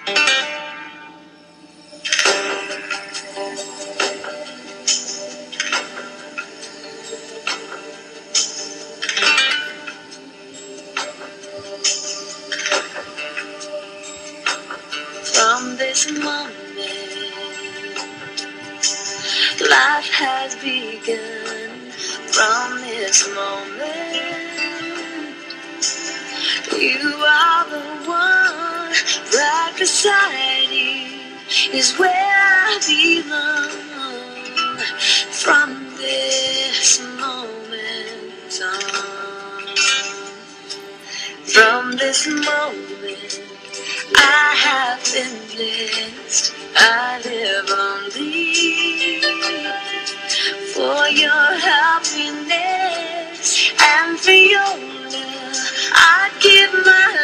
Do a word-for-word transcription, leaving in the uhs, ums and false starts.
From this moment, life has begun. From this moment, you are the one. Right beside you is where I belong. From this moment on, from this moment, I have been blessed. I live on thee for your happiness and for your love. I give my